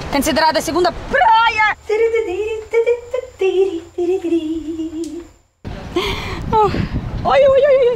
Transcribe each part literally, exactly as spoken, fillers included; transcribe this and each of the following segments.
considerada a segunda praia. Oh. Oi, oi, oi, oi.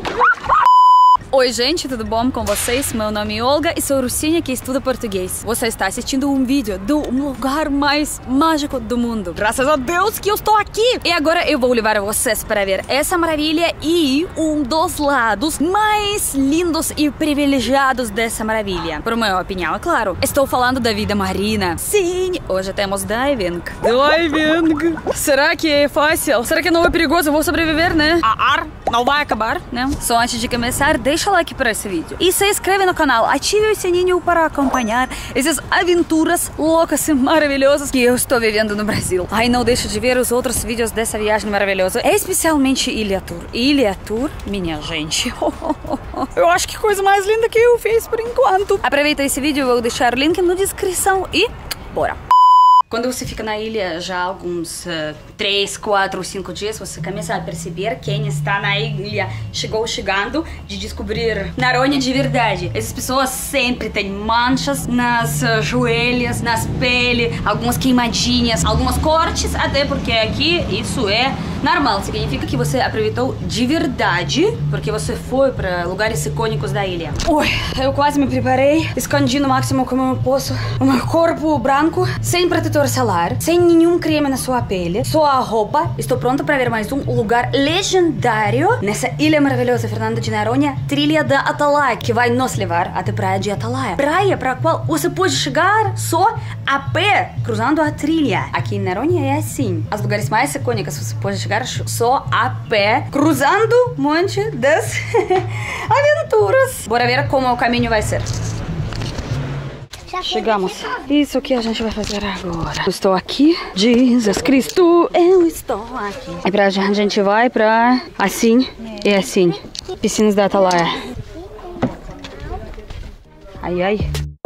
Oi gente, tudo bom com vocês? Meu nome é Olga e sou russinha que estuda português. Você está assistindo um vídeo do lugar mais mágico do mundo. Graças a Deus que eu estou aqui! E agora eu vou levar vocês para ver essa maravilha e um dos lados mais lindos e privilegiados dessa maravilha. Por minha opinião, é claro. Estou falando da vida marina. Sim, hoje temos diving. Diving! Será que é fácil? Será que não é perigoso? Eu vou sobreviver, né? A ar não vai acabar, né? Só antes de começar, deixa o like para esse vídeo e se inscreve no canal, ative o sininho para acompanhar essas aventuras loucas e maravilhosas que eu estou vivendo no Brasil. Ai, não deixe de ver os outros vídeos dessa viagem maravilhosa, especialmente Ilha Tour. Ilha Tour, minha gente. Eu acho que coisa mais linda que eu fiz por enquanto. Aproveita esse vídeo, eu vou deixar o link na descrição e bora! Quando você fica na ilha já há alguns uh, três, quatro, cinco dias, você começa a perceber quem está na ilha chegou chegando de descobrir Noronha de verdade. Essas pessoas sempre têm manchas nas uh, joelhas, nas peles, algumas queimadinhas, algumas cortes, até porque aqui isso é normal. Significa que você aproveitou de verdade, porque você foi para lugares icônicos da ilha. Ui, eu quase me preparei, escondi no máximo como eu posso o meu corpo branco, sem protetor solar, sem nenhum creme na sua pele, só a roupa. Estou pronta para ver mais um lugar legendário nessa ilha maravilhosa, Fernando de Noronha, Trilha da Atalaia, que vai nos levar até a Praia de Atalaia. Praia para a qual você pode chegar só a pé, cruzando a trilha. Aqui em Noronha é assim. Os lugares mais icônicos você pode chegar só a pé, cruzando um monte das aventuras. Bora ver como o caminho vai ser. Chegamos. Isso que a gente vai fazer agora. Eu estou aqui. Jesus Cristo, eu estou aqui. E pra gente, a gente vai pra assim e assim. Piscinas da Atalaia. Ai, ai.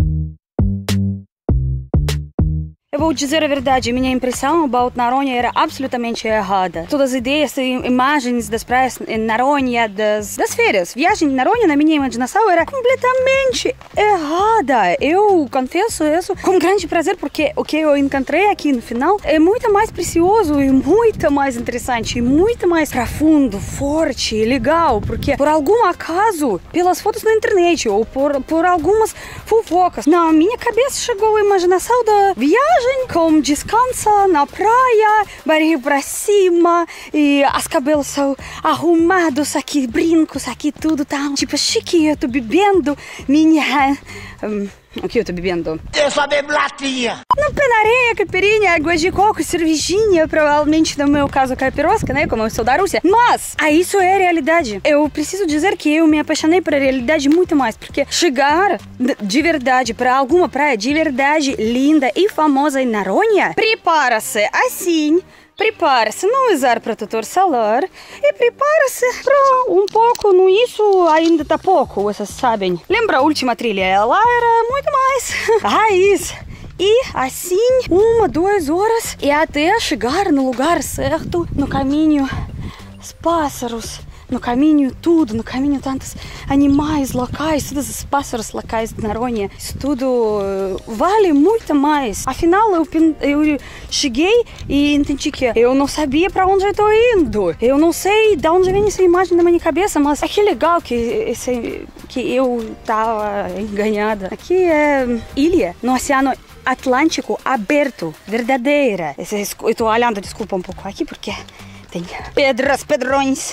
Eu vou dizer a verdade, minha impressão about Noronha era absolutamente errada. Todas as ideias e imagens das praias em Noronha, das, das férias, viagem em Noronha, na minha imaginação, era completamente errada. Eu confesso isso com grande prazer, porque o que eu encontrei aqui no final é muito mais precioso e muito mais interessante, e muito mais profundo, forte e legal, porque por algum acaso, pelas fotos na internet ou por, por algumas fofocas, na minha cabeça chegou a imaginação da viagem com descansa na praia, barriga pra cima e os cabelos são arrumados aqui, brincos aqui, tudo tá tipo chique. Eu tô bebendo minha... Um, o que eu tô bebendo? Eu só bebo latinha. No pé na areia, caipirinha, água de coco, cervejinha, provavelmente no meu caso caipirosca, né, como eu sou da Rússia. Mas, a isso é a realidade. Eu preciso dizer que eu me apaixonei por a realidade muito mais, porque chegar de verdade para alguma praia de verdade linda e famosa em Noronha, prepara-se assim. Prepara-se a não usar protetor solar e prepara-se para um pouco, no isso ainda tá pouco, vocês sabem. Lembra a última trilha? Ela era muito mais raiz. E assim, uma, duas horas e até chegar no lugar certo, no caminho, os pássaros. No caminho tudo, no caminho tantos animais locais, todos os pássaros locais de Noronha. Isso tudo vale muito mais. Afinal, eu, eu cheguei e entendi que eu não sabia para onde eu estou indo. Eu não sei de onde vem essa imagem na minha cabeça, mas é que legal que, esse, que eu estava enganada. Aqui é ilha no Oceano Atlântico aberto, verdadeira. Eu estou olhando, desculpa um pouco aqui, porque tem pedras, pedrões.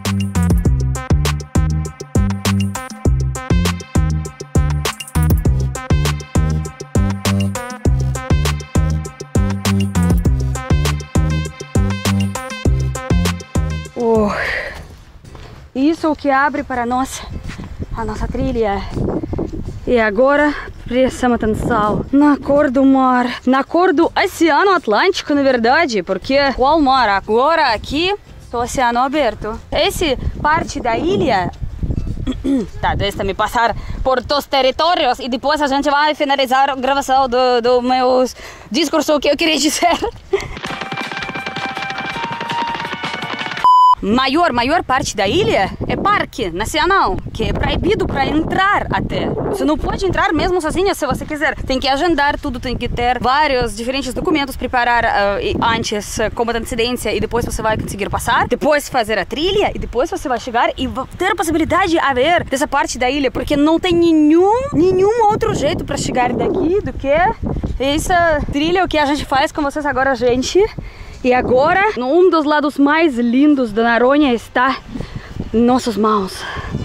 Isso é o que abre para nós a nossa trilha. E agora prestamos atenção na cor do mar, na cor do Oceano Atlântico, na verdade, porque qual mar? Agora aqui o Oceano aberto. Essa parte da ilha tá, deixa-me passar por todos os territórios e depois a gente vai finalizar a gravação do, do meu discurso que eu queria dizer. maior, maior parte da ilha é parque nacional, que é proibido para entrar até. Você não pode entrar mesmo sozinha se você quiser. Tem que agendar tudo, tem que ter vários diferentes documentos, preparar uh, antes uh, com antecedência e depois você vai conseguir passar. Depois fazer a trilha e depois você vai chegar e ter a possibilidade de haver dessa parte da ilha, porque não tem nenhum, nenhum outro jeito para chegar daqui do que essa trilha, o que a gente faz com vocês agora, gente. E agora, um dos lados mais lindos da Noronha está em nossas mãos.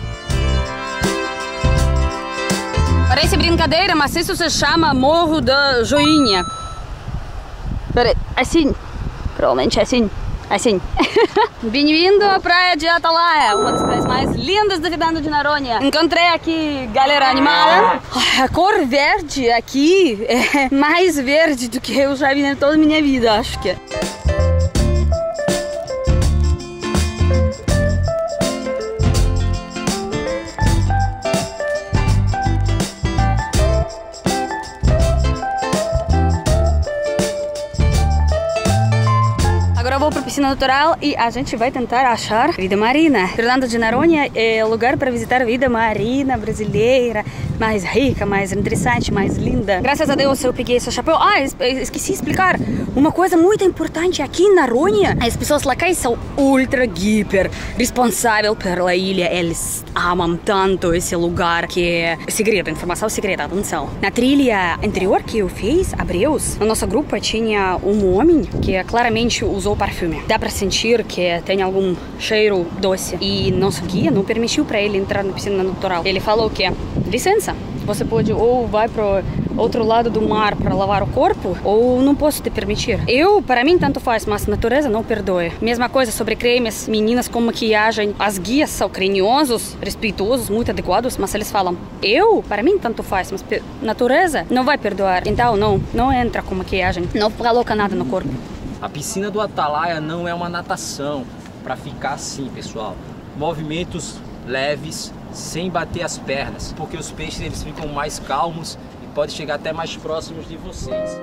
Parece brincadeira, mas isso se chama Morro da Joinha. Peraí, assim, provavelmente assim, assim. Bem-vindo à praia de Atalaia, uma das praias mais lindas da Fernando de Noronha. Encontrei aqui galera animada. A cor verde aqui é mais verde do que eu já vi em toda a minha vida, acho que é. Agora eu vou para a piscina natural e a gente vai tentar achar vida marina. Fernando de Noronha é lugar para visitar vida marina brasileira, mais rica, mais interessante, mais linda. Graças a Deus eu peguei esse chapéu. Ah, esqueci de explicar. Uma coisa muito importante aqui em Noronha, as pessoas locais são ultra, hiper responsáveis pela ilha. Eles amam tanto esse lugar que é segredo, informação secreta, atenção. Na trilha anterior que eu fiz, Abreus, no nosso grupo tinha um homem que claramente usou perfume. Dá pra sentir que tem algum cheiro doce. E nosso guia não permitiu pra ele entrar na piscina natural. Ele falou que, licença, você pode ou vai pro outro lado do mar para lavar o corpo, ou não posso te permitir. Eu, para mim, tanto faz, mas a natureza não perdoe. Mesma coisa sobre cremes, meninas com maquiagem. As guias são carinhosos, respeitosos, muito adequados, mas eles falam, eu, para mim, tanto faz, mas a natureza não vai perdoar. Então, não, não entra com maquiagem, não coloca nada no corpo. A piscina do Atalaia não é uma natação para ficar assim, pessoal. Movimentos leves, sem bater as pernas, porque os peixes eles ficam mais calmos e podem chegar até mais próximos de vocês.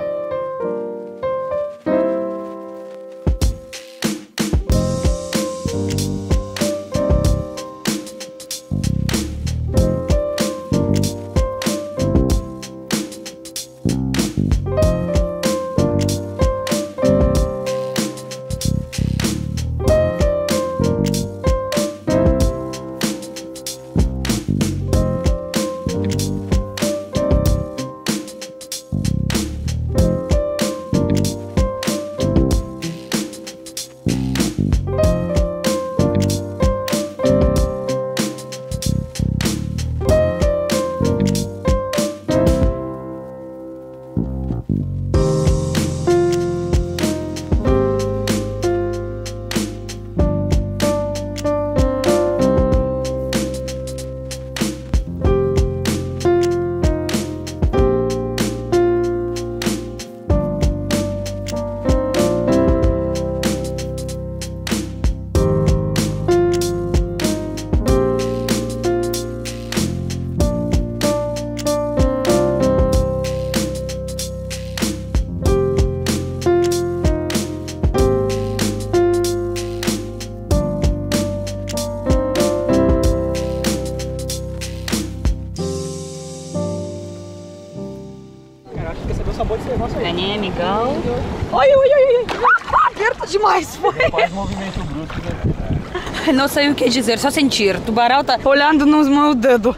Ganhei, amigão. Ai, ai, ai, ai. Aperta demais, foi. Faz movimento bruto, né? Não sei o que dizer, só sentir. O tubarão tá olhando nos meus dedos.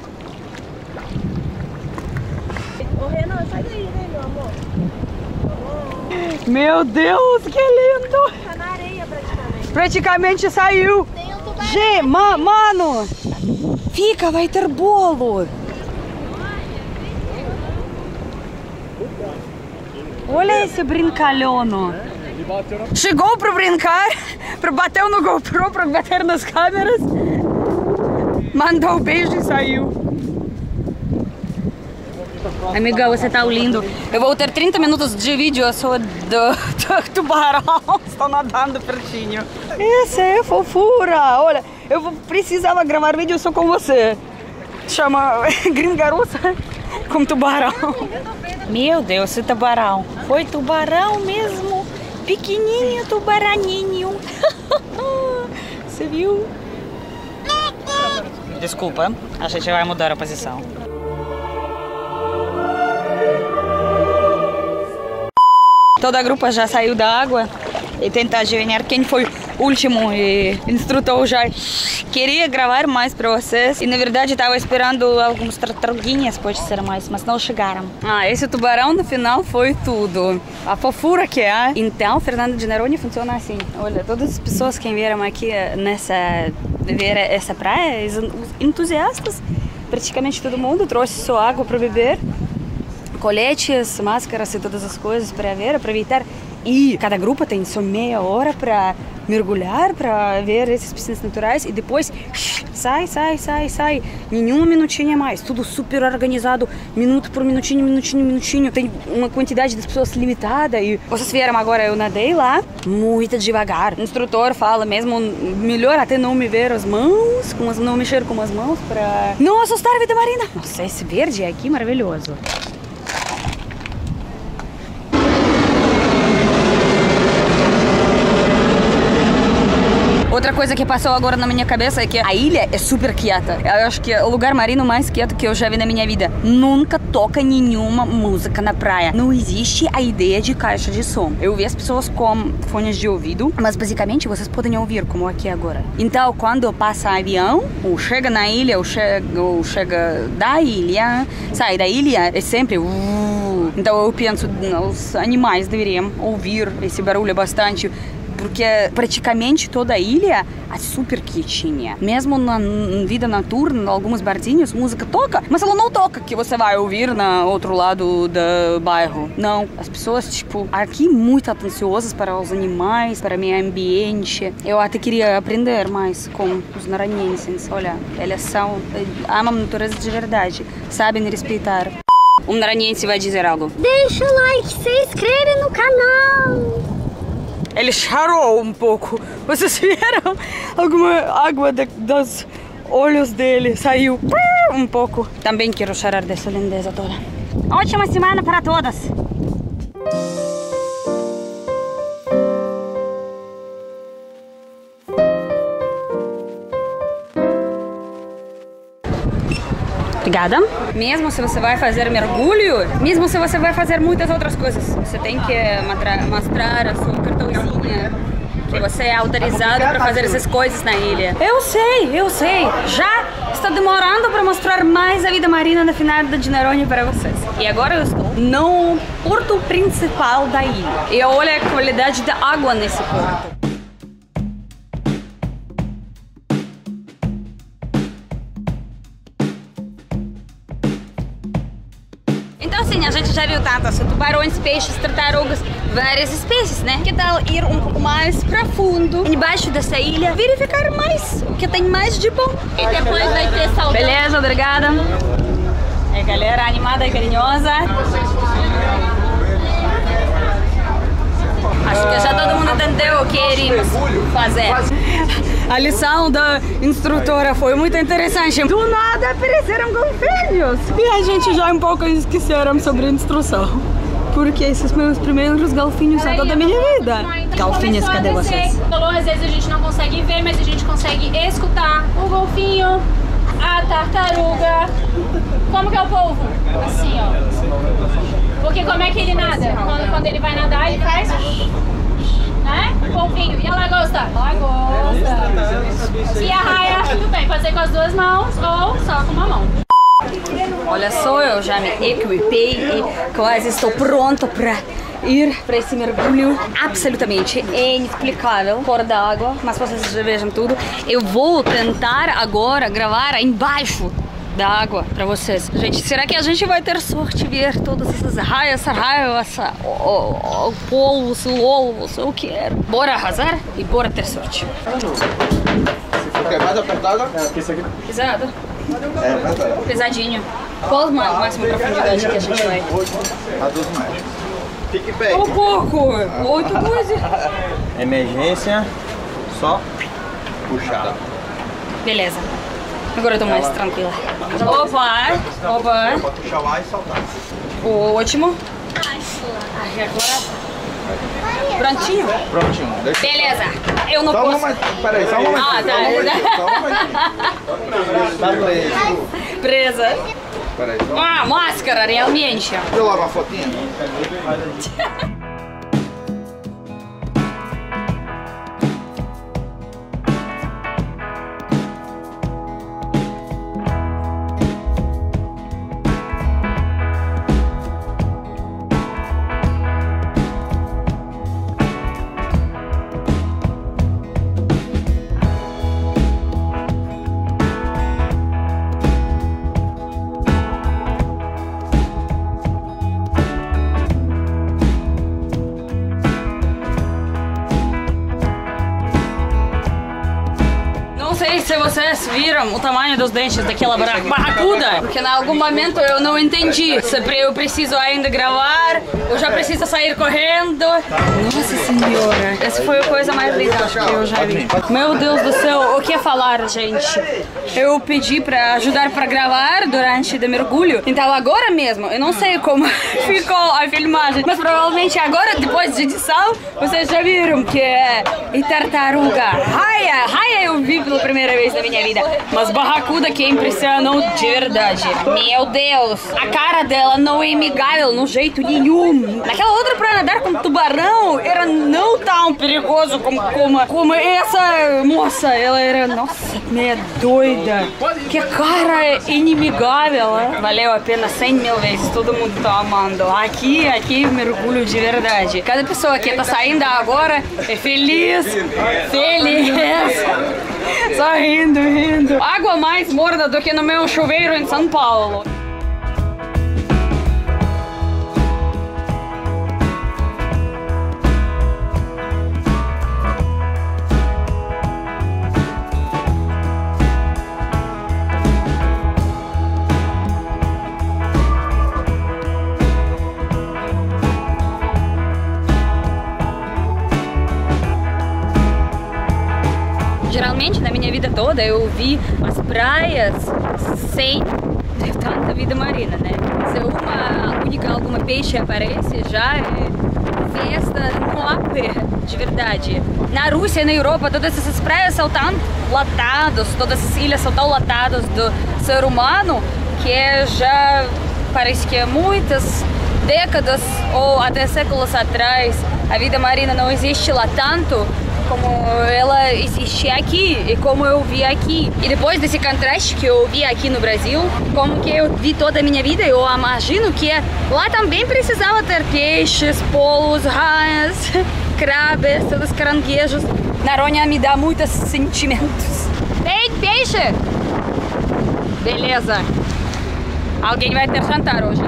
Ô, Renan, sai daí, né, meu amor? Meu Deus, que lindo. Tá na areia praticamente. Praticamente saiu. Tem um tubarão. Gê, ma mano. Fica, vai ter bolo. Olha esse brincalhono. Chegou para brincar, para bater no GoPro, para bater nas câmeras. Mandou um beijo e saiu. Amiga, você tá lindo. Eu vou ter trinta minutos de vídeo só do, do tubarão. Estou nadando pertinho. Essa é fofura. Olha, eu precisava gravar vídeo só com você. Chama Gringa Russa com tubarão. Meu Deus, esse tubarão. Foi tubarão mesmo. Pequenininho tubaraninho. Você viu? Desculpa, a gente vai mudar a posição. Toda a grupa já saiu da água e tenta adivinhar quem foi o último. E o instrutor já queria gravar mais para vocês. E na verdade estava esperando algumas tartaruguinhas, pode ser mais, mas não chegaram. Ah, esse tubarão no final foi tudo. A fofura que é. Então, Fernando de Noronha funciona assim. Olha, todas as pessoas que vieram aqui nessa ver essa praia, os entusiastas, praticamente todo mundo trouxe sua água para beber. Coletes, máscaras e todas as coisas para ver, aproveitar. E cada grupo tem só meia hora para mergulhar, para ver essas piscinas naturais e depois sai, sai, sai, sai. Nenhuma minutinha mais. Tudo super organizado, minuto por minutinho, minutinho, minutinho. Tem uma quantidade de pessoas limitada e vocês vieram agora, eu nadei lá muito devagar. O instrutor fala mesmo, melhor até não me ver as mãos, com as, não mexer com as mãos para não assustar a vida marina. Nossa, esse verde aqui maravilhoso. Outra coisa que passou agora na minha cabeça é que a ilha é super quieta. Eu acho que é o lugar marino mais quieto que eu já vi na minha vida. Nunca toca nenhuma música na praia. Não existe a ideia de caixa de som. Eu vi as pessoas com fones de ouvido, mas basicamente vocês podem ouvir, como aqui agora. Então, quando passa avião, ou chega na ilha, ou chega, ou chega da ilha, sai da ilha, é sempre... Uh, então eu penso, os animais deveriam ouvir esse barulho bastante, porque praticamente toda a ilha é super quietinha. Mesmo na vida noturna, em alguns barzinhos, música toca, mas ela não toca que você vai ouvir no outro lado do bairro. Não, as pessoas, tipo, aqui muito atenciosas para os animais, para o meio ambiente. Eu até queria aprender mais com os noronhenses. Olha, eles são, amam a natureza de verdade, sabem respeitar. Um noronhense vai dizer algo. Deixa o like, se inscreve no canal. Ele charou um pouco. Vocês viram? Alguma água de, dos olhos dele saiu um pouco. Também quero charar dessa lindeza toda. Ótima semana para todas! Obrigada. Mesmo se você vai fazer mergulho, mesmo se você vai fazer muitas outras coisas, você tem que mostrar a sua cartãozinha que você é autorizado para fazer essas coisas na ilha. Eu sei, eu sei. Já está demorando para mostrar mais a vida marina na Fernando de Noronha para vocês. E agora eu estou no porto principal da ilha. E olha a qualidade da água nesse porto. Então sim, a gente já viu tantas tubarões, peixes, tartarugas, várias espécies, né? Que tal ir um pouco mais para fundo, embaixo dessa ilha, verificar mais o que tem mais de bom. E depois vai ter salgado. Beleza, obrigada. É, galera animada e carinhosa. Acho que já todo mundo entendeu o que iríamos fazer. A lição da instrutora foi muito interessante. Do nada apareceram golfinhos. E a gente já um pouco esqueceram sobre a instrução. Porque esses meus primeiros golfinhos são toda a minha vida. Golfinhos, cadê vocês? Falou, às vezes a gente não consegue ver, mas a gente consegue escutar o golfinho, a tartaruga. Como que é o polvo? Assim, ó. Porque como é que ele nada? Quando, quando ele vai nadar, ele faz... Né? Polvinho. E a lagosta? Lagosta. E a raia? Tudo bem, pode ser com as duas mãos ou só com uma mão. Olha só, eu já me equipei e quase estou pronta para ir para esse mergulho absolutamente inexplicável fora da água, mas vocês já vejam tudo. Eu vou tentar agora gravar embaixo da água para vocês. Gente, será que a gente vai ter sorte de ver todas essas raias, raias, o, o, o polvo, o olvo, eu quero. Bora arrasar e bora ter sorte. Se for mais apertada, é porque isso aqui... Pesado? É, pesado. Pesadinho. Qual a máxima profundidade que a gente vai? A doze metros. Fique bem. Um pouco. Oito coisas. Emergência, só puxar. Beleza. Agora eu tô mais tranquila. Opa! Opa! Pode puxar o ar e soltar. Ótimo. Ai, agora Prontinho? Prontinho. Deixa Beleza. Eu não só posso... um momento. Peraí, só um momentinho. Ah, tá. Só um momentinho. Só um momentinho. Tá preso. Presa. Peraí, só. Ah, máscara, realmente. Deu logo uma fotinha? Não sei se vocês viram o tamanho dos dentes daquela barra- barracuda, porque em algum momento eu não entendi se eu preciso ainda gravar ou já preciso sair correndo. Nossa senhora, essa foi a coisa mais linda que eu já vi. Meu Deus do céu, o que falar, gente? Eu pedi pra ajudar pra gravar durante o mergulho, então agora mesmo, eu não sei como ficou a filmagem, mas provavelmente agora, depois de edição, vocês já viram que é e tartaruga. Raia, raia eu vi pela primeira vez na minha vida, mas barracuda que impressionou de verdade. Meu Deus, a cara dela não é amigável no jeito nenhum. Naquela outra pra nadar com tubarão era não tão perigoso como, como, como essa moça. Ela era, nossa, meia doida. Que cara inimigável, né? Valeu a pena cem mil vezes, todo mundo tá amando. Aqui, aqui mergulho de verdade. Cada pessoa que tá saindo agora é feliz, feliz. Só rindo, rindo. Água mais morna do que no meu chuveiro em São Paulo. Geralmente, na minha vida toda, eu vi as praias sem tanta vida marina, né? Se uma única, alguma peixe aparece, já é festa no apé, de verdade. Na Rússia e na Europa, todas essas praias são tão lotadas, todas essas ilhas são tão lotadas do ser humano, que já parece que muitas décadas ou até séculos atrás, a vida marina não existe lá tanto como ela existe aqui e como eu vi aqui. E depois desse contraste que eu vi aqui no Brasil, como que eu vi toda a minha vida, eu imagino que lá também precisava ter peixes, polos, raias, crabes, todos os caranguejos. Noronha me dá muitos sentimentos. Ei, peixe! Beleza. Alguém vai ter jantar hoje.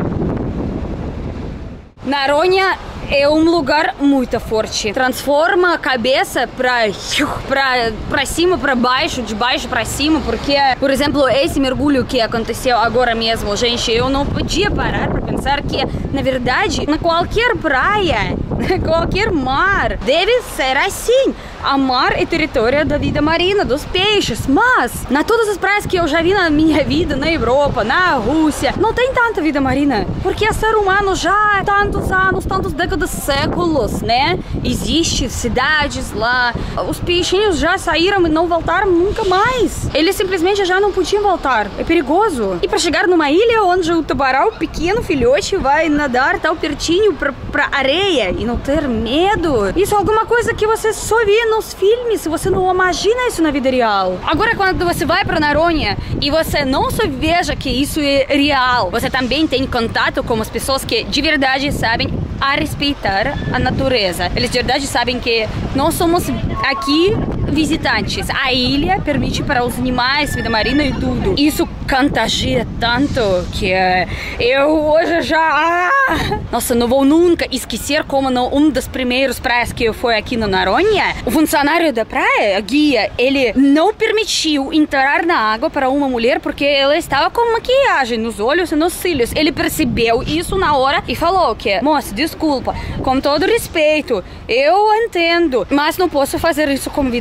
Noronha é um lugar muito forte. Transforma a cabeça pra, pra, pra cima, pra baixo, de baixo pra cima, porque, por exemplo, esse mergulho que aconteceu agora mesmo, gente, eu não podia parar pra pensar que, na verdade, na qualquer praia, qualquer mar, deve ser assim. A mar é território da vida marina, dos peixes, mas na todas as praias que eu já vi na minha vida, na Europa, na Rússia, não tem tanta vida marina, porque o ser humano já há tantos anos, tantos décadas, séculos, né? Existem cidades lá, os peixinhos já saíram e não voltaram nunca mais. Eles simplesmente já não podiam voltar, é perigoso. E para chegar numa ilha onde o tubarão pequeno filhote vai nadar tão pertinho pra, pra areia e não ter medo, isso é alguma coisa que você só vê nos filmes, você não imagina isso na vida real. Agora, quando você vai para Noronha e você não só veja que isso é real, você também tem contato com as pessoas que de verdade sabem a respeitar a natureza. Eles de verdade sabem que nós somos aqui visitantes. A ilha permite para os animais, vida marina e tudo. Isso contagia tanto que eu hoje já... Ah! Nossa, não vou nunca esquecer como no, um dos primeiros praias que eu fui aqui no Noronha, o funcionário da praia, a guia, ele não permitiu entrar na água para uma mulher porque ela estava com maquiagem nos olhos e nos cílios. Ele percebeu isso na hora e falou que, moça, desculpa, com todo respeito, eu entendo, mas não posso fazer isso com vida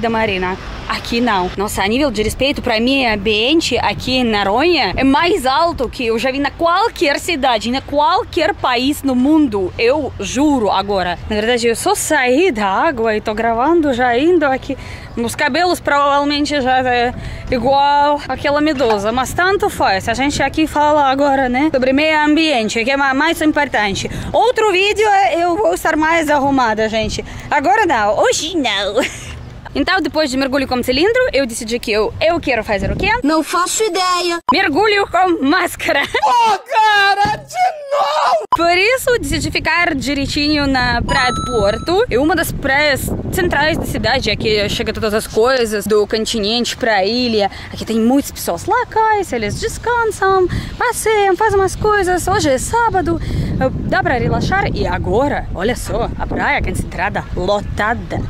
Marina. Aqui não. Nossa, a nível de respeito para meio ambiente aqui em Noronha é mais alto que eu já vi na qualquer cidade, na qualquer país no mundo. Eu juro agora. Na verdade, eu só saí da água e tô gravando já indo aqui. Os cabelos provavelmente já é igual aquela medusa, mas tanto faz. A gente aqui fala agora, né, sobre meio ambiente, que é mais importante. Outro vídeo eu vou estar mais arrumada, gente. Agora não, hoje não. Então, depois de mergulho com cilindro, eu decidi que eu, eu quero fazer o quê? Não faço ideia. Mergulho com máscara. Pô, cara, de novo! Por isso, decidi ficar direitinho na Praia do Porto. É uma das praias centrais da cidade. Aqui chega todas as coisas do continente pra ilha. Aqui tem muitas pessoas locais, eles descansam, passeiam, fazem umas coisas. Hoje é sábado, dá pra relaxar. E agora, olha só, a praia concentrada, lotada.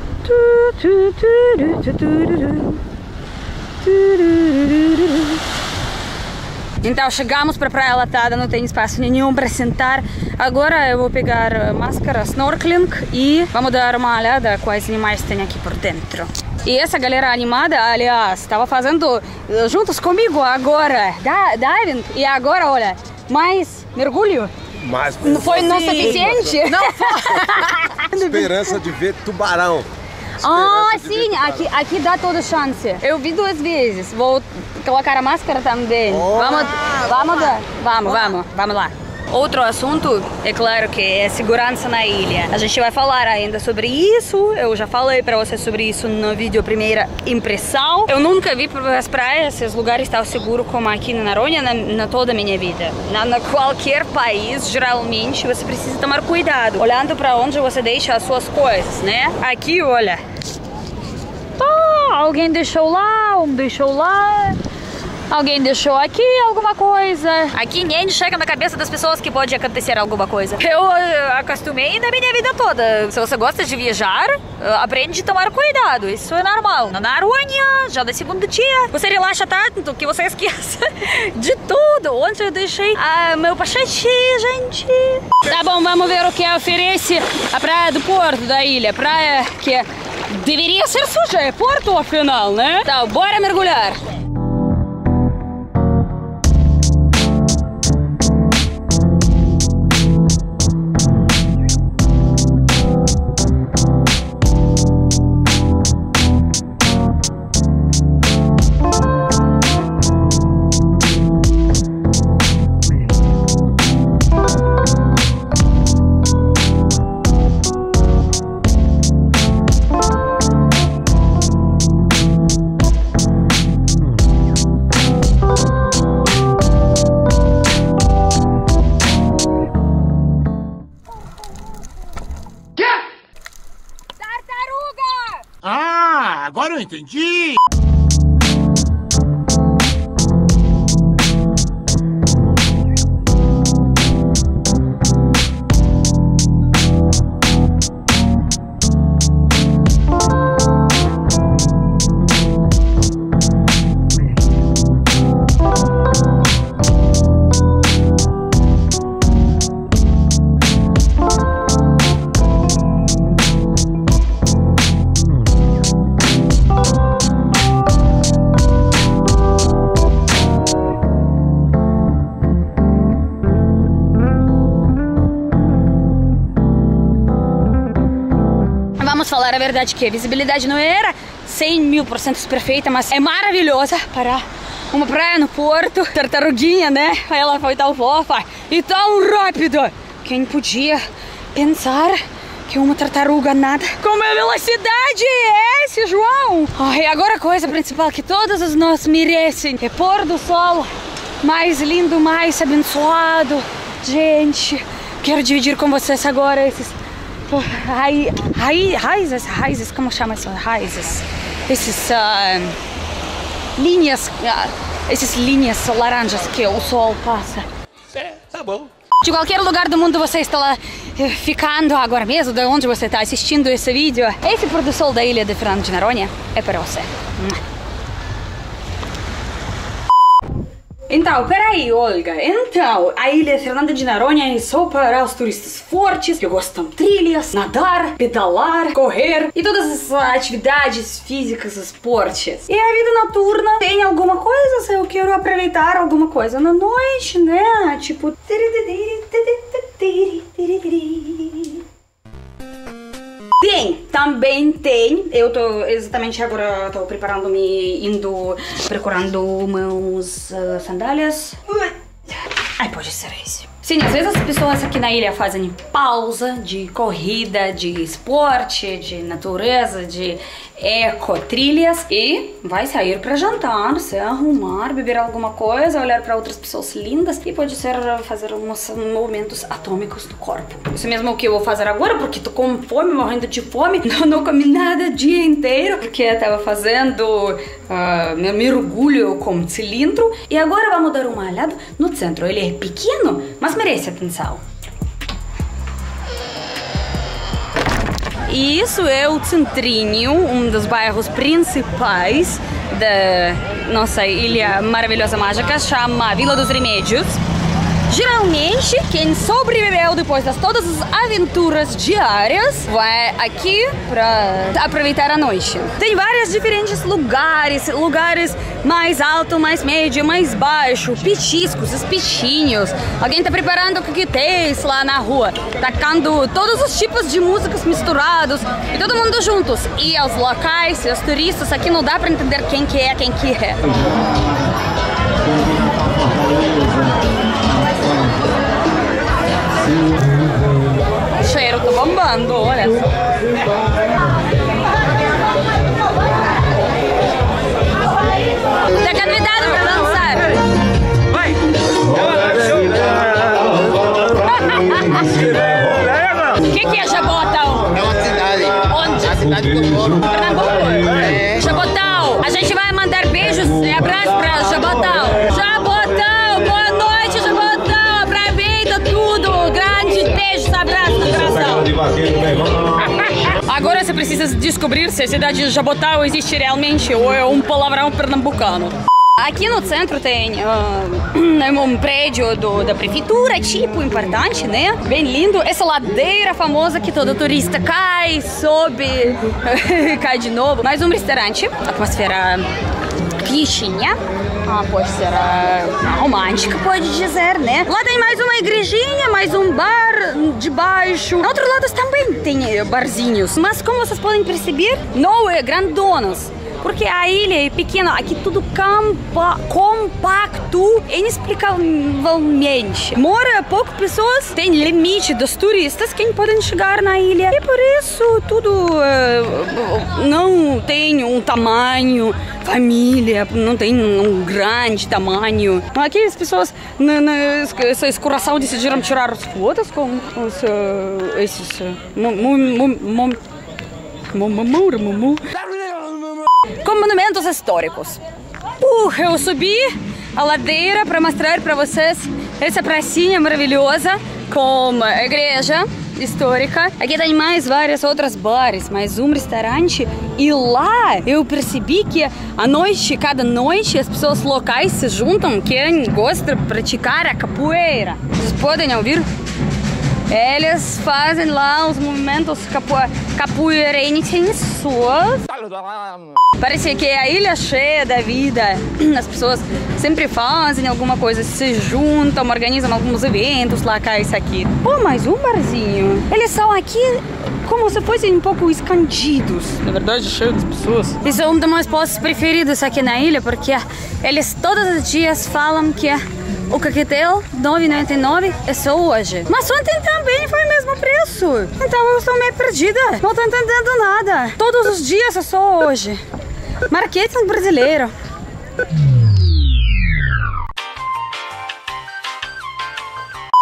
Então chegamos para a praia lotada, não tem espaço nenhum para sentar. Agora eu vou pegar máscara, snorkeling e vamos dar uma olhada quais animais tem aqui por dentro. E essa galera animada, aliás, estava fazendo juntos comigo agora diving e agora, olha, mais mergulho. Mas não foi não suficiente? Não foi. Esperança de ver tubarão. Ah, sim, aqui, aqui dá toda chance. Eu vi duas vezes. Vou colocar a máscara também. Oh, vamos, vamos, vamos, vamos, vamos lá. Outro assunto, é claro que é segurança na ilha. A gente vai falar ainda sobre isso. Eu já falei para vocês sobre isso no vídeo Primeira Impressão. Eu nunca vi as praias, esses lugares tão seguros como aqui na Noronha na, na toda a minha vida. Na, na qualquer país, geralmente, você precisa tomar cuidado, olhando para onde você deixa as suas coisas, né? Aqui, olha. Oh, alguém deixou lá, um deixou lá. Alguém deixou aqui alguma coisa. Aqui nem chega na cabeça das pessoas que pode acontecer alguma coisa. Eu uh, acostumei na minha vida toda. Se você gosta de viajar, uh, aprende a tomar cuidado. Isso é normal. Na Noronha, já no segundo dia, você relaxa tanto que você esquece de tudo. Onde eu deixei uh, meu pachete, gente? Tá bom, vamos ver o que oferece a Praia do Porto da ilha. Praia que deveria ser suja, é Porto afinal, né? Então, bora mergulhar. Agora eu entendi! Vamos falar a verdade que a visibilidade não era cem mil por cento perfeita, mas é maravilhosa para uma praia no Porto. Tartaruguinha, né? Ela foi tão fofa e tão rápida. Quem podia pensar que uma tartaruga nada com a velocidade é esse, João? Oh, e agora a coisa principal que todos os nós merecem é pôr do sol mais lindo, mais abençoado. Gente, quero dividir com vocês agora esses Rai, rai, raízes, raízes, como chama isso? Raízes. Esses uh, linhas, uh, essas linhas laranjas que o sol passa. É, tá bom. De qualquer lugar do mundo você está lá ficando agora mesmo, de onde você está assistindo esse vídeo, esse pôr do sol da ilha de Fernando de Noronha é para você. Então, peraí, Olga. Então, a ilha Fernando de Noronha é só para os turistas fortes que gostam de trilhas, nadar, pedalar, correr e todas as atividades físicas, esportes. E a vida noturna tem alguma coisa, se eu quero aproveitar alguma coisa na noite, né? Tipo... Tem, também tem. Eu tô exatamente agora, tô preparando-me, indo, procurando meus uh, sandálias. Ai, pode ser esse. Sim, às vezes as pessoas aqui na ilha fazem pausa de corrida, de esporte, de natureza, de ecotrilhas e vai sair para jantar, se arrumar, beber alguma coisa, olhar para outras pessoas lindas e pode ser fazer uns movimentos atômicos do corpo. Isso mesmo o que eu vou fazer agora, porque tô com fome, morrendo de fome, não, não comi nada o dia inteiro, porque eu tava fazendo uh, meu mergulho com cilindro e agora vamos dar uma olhada no centro. Ele é pequeno, mas merece atenção. E isso é o Centrinho, um dos bairros principais da nossa ilha maravilhosa mágica, chama Vila dos Remédios. Geralmente, quem sobreviveu depois das todas as aventuras diárias vai aqui para aproveitar a noite. Tem vários diferentes lugares, lugares mais alto, mais médio, mais baixo, petiscos, espetinhos. Alguém tá preparando coquetéis lá na rua, tacando todos os tipos de músicas misturados e todo mundo juntos. E os locais, os turistas, aqui não dá para entender quem que é, quem que é. O cheiro tá bombando, olha só. Tá convidado pra dançar. Vai! O que que é Jabotão? É uma cidade. Onde? A cidade do Moro. Pernambuco? É. Jabotão! A gente vai mandar beijos e abraços pra Jabotão. Jabotão! Boa noite, Jabotão! Aproveita tudo! Grande beijo, abraço no coração! Agora você precisa descobrir se a cidade de Jabotão existe realmente ou é um palavrão pernambucano. Aqui no centro tem uh, um prédio do, da prefeitura, tipo, importante, né? Bem lindo. Essa ladeira famosa que todo turista cai, sobe, cai de novo. Mais um restaurante, atmosfera fichinha. Ah, pode ser uh, romântica, pode dizer, né? Lá tem mais uma igrejinha, mais um bar de baixo. No outro lado também tem barzinhos. Mas como vocês podem perceber, não é grandonos. Porque a ilha é pequena, aqui tudo campa, compacto, inexplicavelmente. Mora pouco pessoas, tem limite dos turistas que podem chegar na ilha. E por isso tudo uh, não tem um tamanho, família, não tem um grande tamanho. Aqui as pessoas, na, na, essa escuração, decidiram tirar as fotos com os, uh, esses... Uh, com monumentos históricos. Uh, eu subi a ladeira para mostrar para vocês essa pracinha maravilhosa com a igreja histórica. Aqui tem mais várias outras bares, mais um restaurante. E lá eu percebi que à noite, cada noite, as pessoas locais se juntam, quem gosta de praticar a capoeira. Vocês podem ouvir? Eles fazem lá os movimentos capo capoeirenses suas. Parece que a ilha é cheia da vida. As pessoas sempre fazem alguma coisa, se juntam, organizam alguns eventos lá, cá, isso aqui. Pô, mais um barzinho. Eles são aqui como se fossem um pouco escondidos. Na verdade, cheio de pessoas. Isso é um dos meus postos preferidos aqui na ilha, porque eles todos os dias falam que o coquetel nove e noventa e nove é só hoje. Mas ontem também foi o mesmo preço. Então eu estou meio perdida. Não estou entendendo nada. Todos os dias é só hoje. Marketing brasileiro. E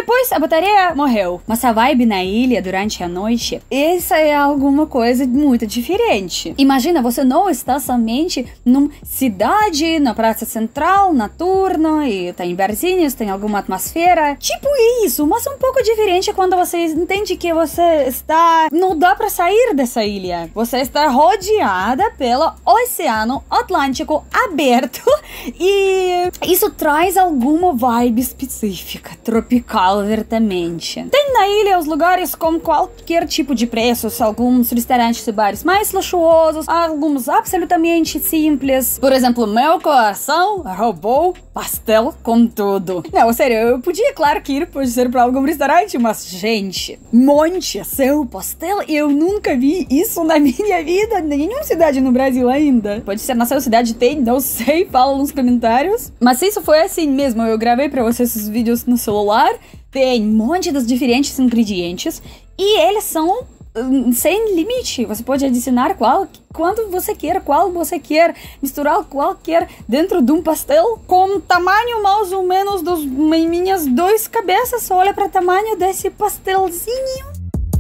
depois a bateria morreu. Mas a vibe na ilha durante a noite, essa é alguma coisa muito diferente. Imagina, você não está somente numa cidade, na praça central, noturna, e tem barzinhos, tem alguma atmosfera. Tipo isso, mas um pouco diferente quando você entende que você está... Não dá pra sair dessa ilha. Você está rodeada pelo Oceano Atlântico aberto e isso traz alguma vibe específica, tropical, verdadeiramente. Tem na ilha os lugares com qualquer tipo de preços, alguns restaurantes e bares mais luxuosos, alguns absolutamente simples. Por exemplo, meu coração roubou pastel com tudo. Não, sério, eu podia, claro que ir, pode ser pra algum restaurante, mas, gente, monte seu pastel, eu nunca vi isso na minha vida, em nenhuma cidade no Brasil ainda. Pode ser na sua cidade, tem, não sei, fala nos comentários. Mas isso foi assim mesmo, eu gravei pra vocês esses vídeos no celular, tem um monte dos diferentes ingredientes e eles são um, sem limite. Você pode adicionar qual, quando você quer, qual você quer, misturar qualquer dentro de um pastel com tamanho mais ou menos dos minhas duas cabeças. Olha para o tamanho desse pastelzinho.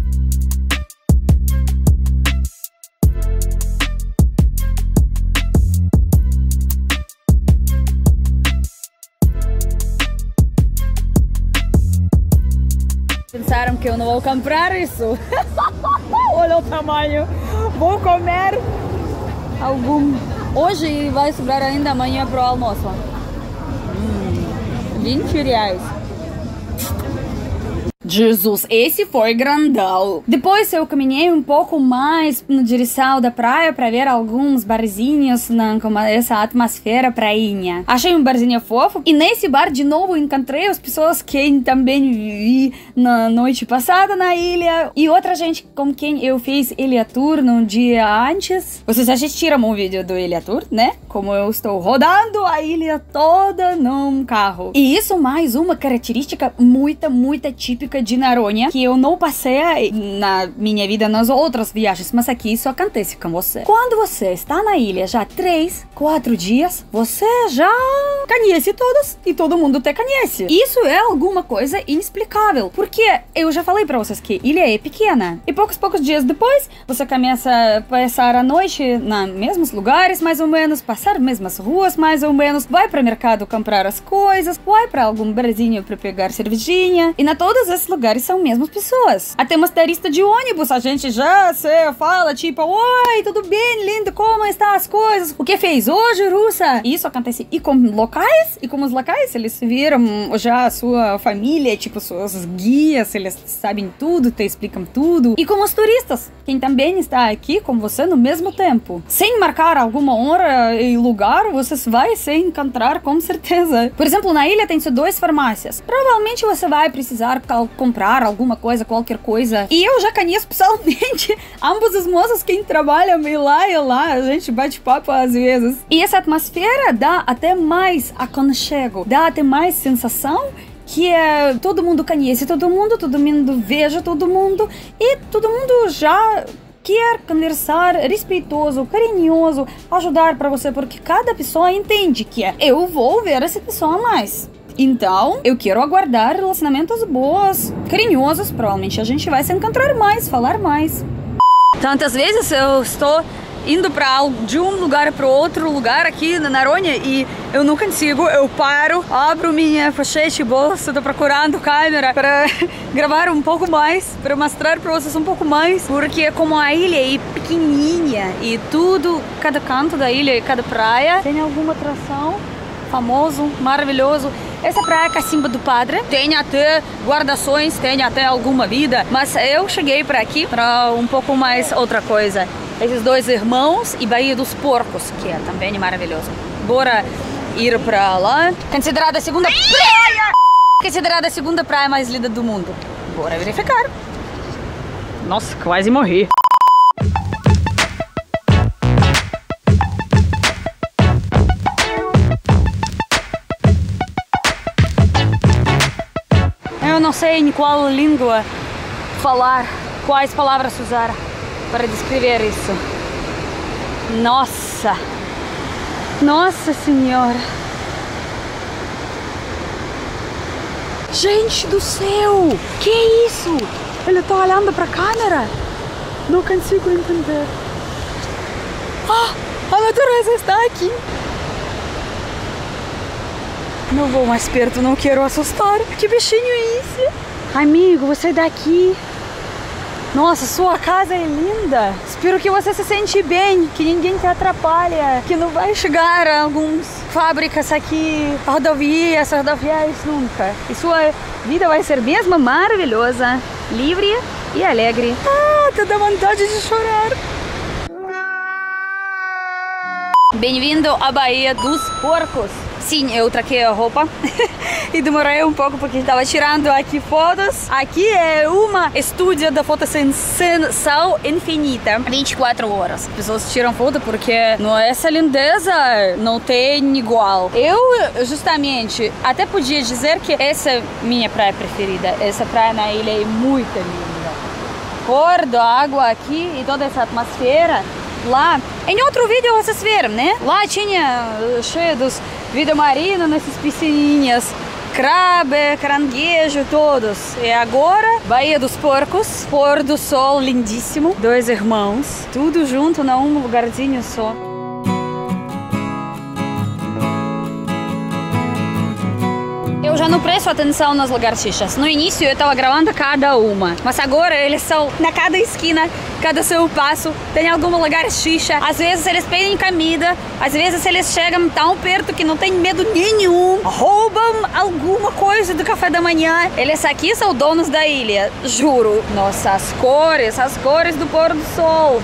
Pensaram que eu não vou comprar isso? Olha o tamanho. Vou comer algum. Hoje vai sobrar ainda amanhã pro almoço. Hum, vinte reais. Jesus, esse foi grandão. Depois eu caminhei um pouco mais na direção da praia para ver alguns barzinhos na, com essa atmosfera prainha. Achei um barzinho fofo e nesse bar de novo encontrei as pessoas que também vi na noite passada na ilha e outra gente com quem eu fiz Ilha Tour no dia antes. Vocês assistiram o vídeo do Ilha Tour, né? Como eu estou rodando a ilha toda num carro. E isso mais uma característica muito, muito típica de Noronha, que eu não passei na minha vida nas outras viagens, mas aqui isso acontece com você. Quando você está na ilha já três, quatro dias, você já conhece todos e todo mundo te conhece. Isso é alguma coisa inexplicável, porque eu já falei pra vocês que ilha é pequena e poucos, poucos dias depois você começa a passar a noite nos mesmos lugares, mais ou menos, passar mesmas ruas, mais ou menos, vai para o mercado comprar as coisas, vai para algum barzinho para pegar cervejinha e na todos esses lugares são mesmas pessoas. Até motorista de ônibus, a gente já se fala, tipo, oi, tudo bem, lindo, como estão as coisas? O que fez hoje, russa? Isso acontece e com locais, e com os locais, eles viram já a sua família, tipo, suas guias, eles sabem tudo, te explicam tudo. E com os turistas, quem também está aqui com você no mesmo tempo. Sem marcar alguma hora e lugar, você vai se encontrar com certeza. Por exemplo, na ilha tem duas farmácias. Provavelmente você vai precisar comprar alguma coisa, qualquer coisa. E eu já conheço pessoalmente ambos os moços que trabalham e lá e lá. A gente bate papo às vezes. E essa atmosfera dá até mais aconchego, dá até mais sensação que é, todo mundo conhece todo mundo, todo mundo veja todo mundo e todo mundo já quer conversar, respeitoso, carinhoso, ajudar para você, porque cada pessoa entende que é, eu vou ver essa pessoa mais. Então, eu quero aguardar relacionamentos bons, carinhosos, provavelmente a gente vai se encontrar mais, falar mais. Tantas vezes eu estou indo para de um lugar para outro lugar aqui na Noronha e eu não consigo, eu paro, abro minha pochete, bolsa, tô procurando câmera para gravar um pouco mais, para mostrar para vocês um pouco mais, porque como a ilha é pequenininha e tudo, cada canto da ilha e cada praia tem alguma atração, famoso, maravilhoso. Essa praia é Cacimba do Padre, tem até guardações, tem até alguma vida, mas eu cheguei para aqui para um pouco mais outra coisa. Esses dois irmãos e Baía dos Porcos, que é também maravilhoso. Bora ir pra lá. Considerada a segunda praia! Considerada a segunda praia mais linda do mundo. Bora verificar. Nossa, quase morri. Eu não sei em qual língua falar, quais palavras usar para descrever isso. Nossa! Nossa Senhora! Gente do céu! Que isso? Ele tá olhando pra câmera? Não consigo entender. Ah, a natureza está aqui. Não vou mais perto, não quero assustar. Que bichinho é esse? Amigo, você é daqui. Nossa, sua casa é linda. Espero que você se sente bem, que ninguém te atrapalha, que não vai chegar a algumas fábricas aqui, rodovias, rodoviárias nunca. E sua vida vai ser mesmo maravilhosa, livre e alegre. Ah, tô dando vontade de chorar. Bem-vindo à Baía dos Porcos. Sim, eu troquei a roupa e demorei um pouco porque estava tirando aqui fotos. Aqui é uma estúdio da fotossensação infinita, vinte e quatro horas. As pessoas tiram foto porque não, essa lindeza não tem igual. Eu justamente até podia dizer que essa é minha praia preferida. Essa praia na ilha é muito linda. Cor da água aqui e toda essa atmosfera. Lá, em outro vídeo vocês viram, né? Lá tinha cheio dos vida marina nessas piscininhas, crabe, caranguejo, todos. E agora, Baía dos Porcos, pôr do sol lindíssimo, dois irmãos, tudo junto num lugarzinho só. Eu já não presto atenção nas lagartixas. No início eu estava gravando cada uma, mas agora eles são na cada esquina, cada seu passo tem alguma lagartixa. Às vezes eles pedem comida, às vezes eles chegam tão perto que não tem medo nenhum, roubam alguma coisa do café da manhã. Eles aqui são donos da ilha, juro. Nossa, as cores, as cores do pôr do sol.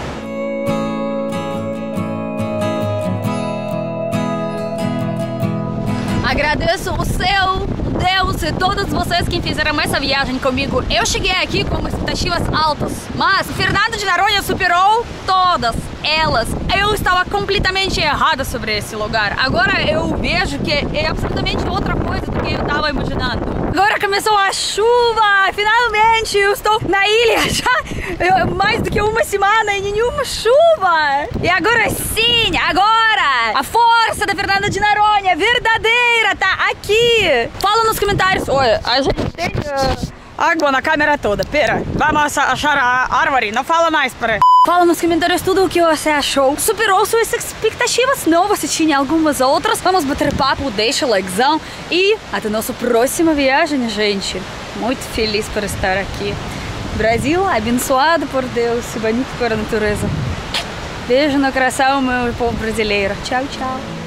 Agradeço o céu, Deus e todos vocês que fizeram essa viagem comigo. Eu cheguei aqui com expectativas altas, mas Fernando de Noronha superou todas elas. Eu estava completamente errada sobre esse lugar. Agora eu vejo que é absolutamente outra coisa do que eu estava imaginando. Agora começou a chuva, finalmente eu estou na ilha já mais do que uma semana e nenhuma chuva. E agora sim, agora a força da Fernanda de Noronha verdadeira tá aqui. Fala nos comentários. Olha, a gente tem uh, água na câmera toda. Pera, vamos achar a árvore. Não fala mais, para. Fala nos comentários tudo o que você achou. Superou suas expectativas? Não, você tinha algumas outras? Vamos bater papo, deixa o likezão. E até nossa próxima viagem, gente. Muito feliz por estar aqui. Brasil, abençoado por Deus e bonito por a natureza. Beijo no coração, meu povo brasileiro. Tchau, tchau.